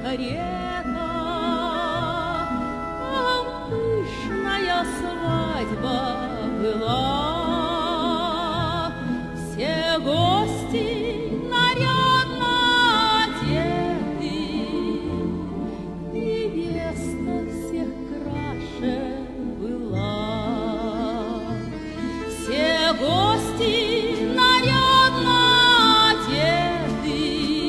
карета, там пышная свадьба была. Все гости нарядно одеты, невеста всех краше была. Все гости нарядно одеты,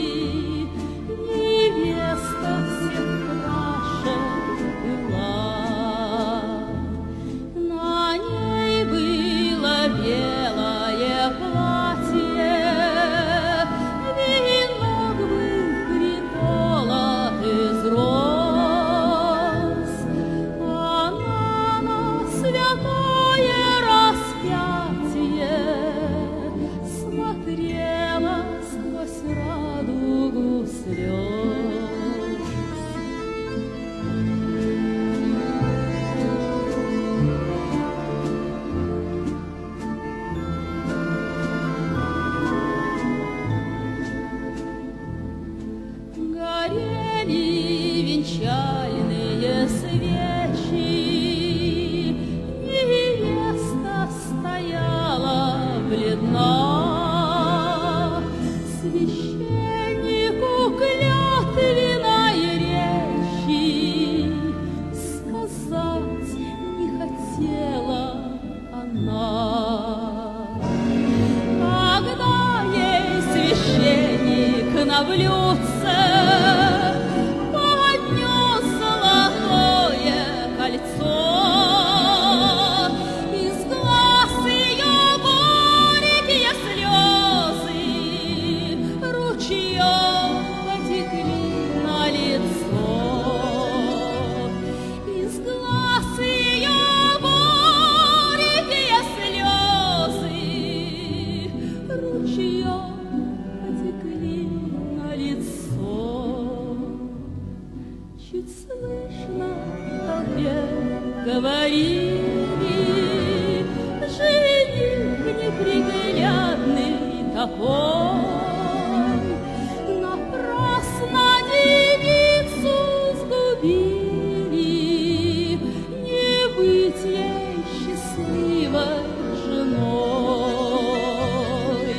невеста всех краше была. На ней было белое платье, венок был приколот из роз. Она на святое распятие смотрела сквозь радугу слез. Горели венчальные свечи, невеста стояла бледна. Священнику клятвенной речи сказать не хотела она. Когда ей священник на блюдце поднес золотое кольцо, из глаз ее горькие слезы ручьем потекли на лицо. Из глаз ее горькие слезы ручьем потекли на лицо. Чуть слышно в толпе говорили: жених неприглядный такой, напрасно девицу сгубили, не быть ей счастливой женой.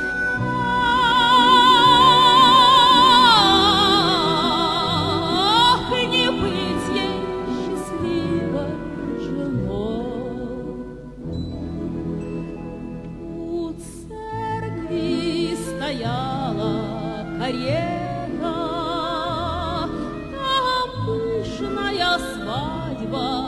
Ах, не быть ей счастливой женой. У церкви стояла карета, там пышная свадьба